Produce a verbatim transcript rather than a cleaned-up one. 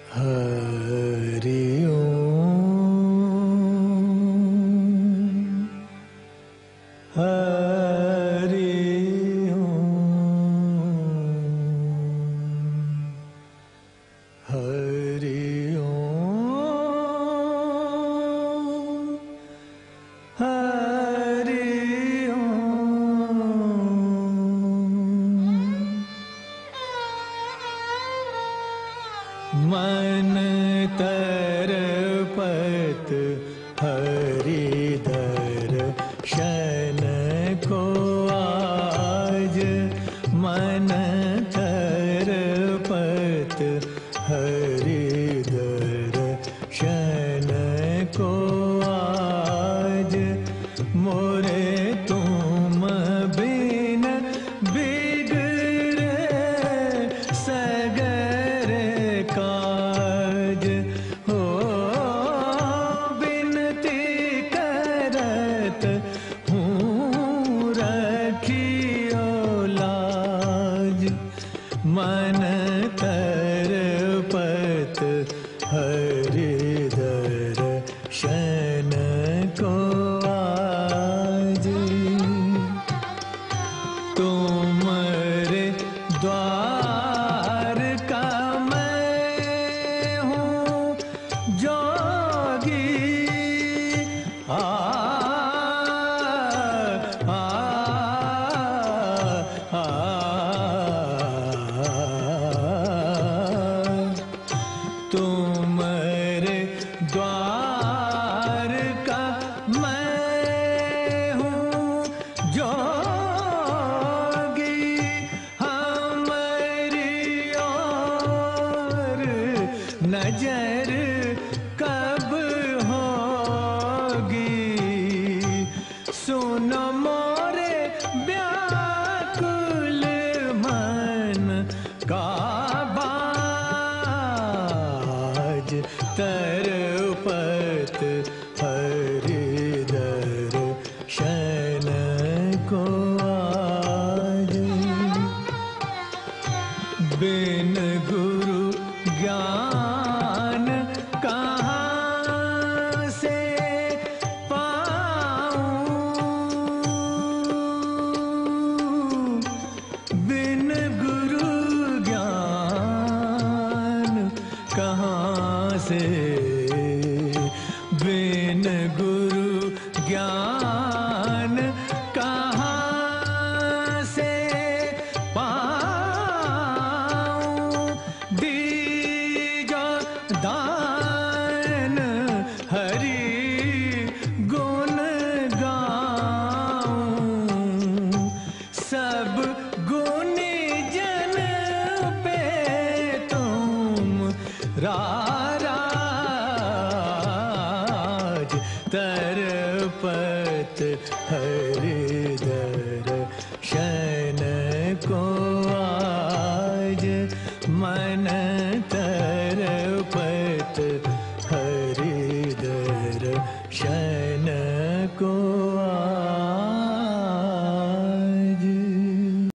हरि ओम हरि ओम हरि ओम हरि ओम। मन तरपत हरि दर्शन को आज, मन तरपत हरि दर्शन को आज, मोरे तुम बिन बिगड़े सगर काज। हो बिनती करत हूँ रखियो लाज, मन तरपत हरि दर्शन को आज। तुम्हारे द्वार का मैं हूँ जोगी, आ, आ, आ, आ, तुम्हारे द्वार का मैं हूँ जोगी, हमारी और नजर कब होगी। सुनो मोरे व्याकुल मन का बाज, तरपत हरि दर्शन को आज। बिन गुरु ज्ञान कहाँ से पाऊं, बिन गुरु ज्ञान कहाँ से, बिन गुरु ज्ञान कहाँ से पाऊं। दीजो दान हरि गुण गाऊं, सब गुणी जन पे तुम राज, तरपत हरि दर्शन